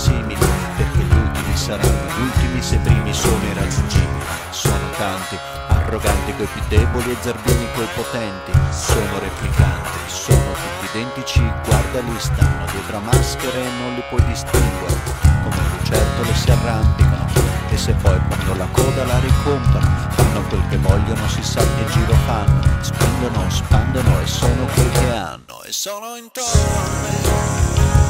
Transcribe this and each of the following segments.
simili, perché gli ultimi saranno gli ultimi se i primi sono irraggiungibili. Sono tanti, arroganti coi più deboli e zerbini coi potenti, sono replicanti, sono tutti identici, guardali, stanno dietro a maschere e non li puoi distinguere, come lucertole si arrampicano e se poi quando la coda la ricomprano, fanno quel che vogliono, si sa che giro fanno, spendono, spandono e sono quel che hanno e sono intorno a me.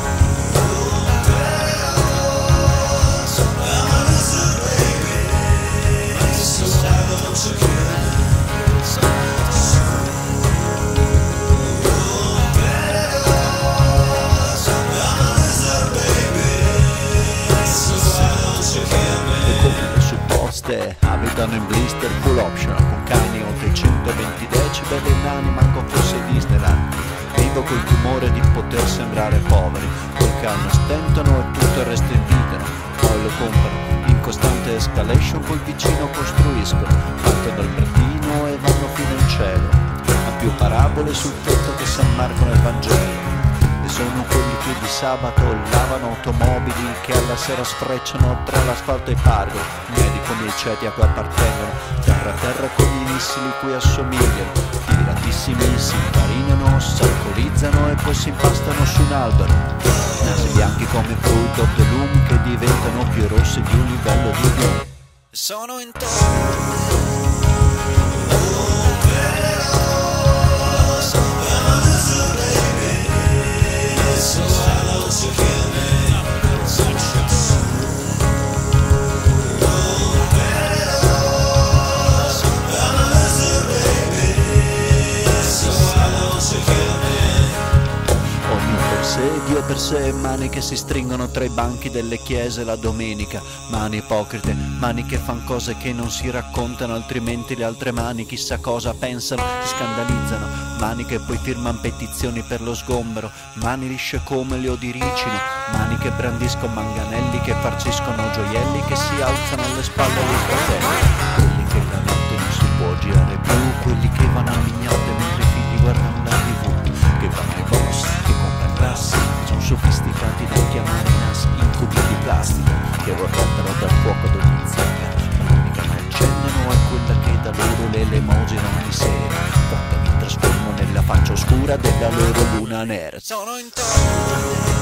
Abitano in blister full optional con cani oltre 120 decibel e nani manco fosse Disneyland. Vivo col timore di poter sembrare poveri, quel che hanno stentano e tutto il resto invidiano, poi lo comprano in costante escalation, col vicino costruiscono, partono dal bratino e vanno fino in cielo, ha più parabole sul tetto che San Marco nel Vangelo. E sono quelli che di sabato lavano automobili che alla sera sfrecciano tra l'asfalto e i pargo, medico miei ceti a cui appartengono, terra a terra con i missili cui assomigliano, tiratissimi si infarinano, s'alcolizzano e poi si impastano su un albero, nasi bianchi come Fruit of the Loom che diventano più rossi di un livello di Doom. Sono intorno. Dio per sé, mani che si stringono tra i banchi delle chiese la domenica, mani ipocrite, mani che fan cose che non si raccontano, altrimenti le altre mani chissà cosa pensano, si scandalizzano, mani che poi firman petizioni per lo sgombero, mani lisce come le odiricino, mani che brandiscono manganelli, che farciscono gioielli, che si alzano alle spalle dei fratelli, quelli che la notte non si può girare più, quelli che vanno a mignate mentre i figli guardano la TV, che vanno ai boss, che comprano grassi, sono sofisticati da chiamare nas incubi di plastica, che vorrebbero dal fuoco ad ogni zecca, ma l'unica che accendono è quella che da loro le elemosina ogni sera, quando mi trasformo nella faccia oscura della loro luna nera. Sono intorno.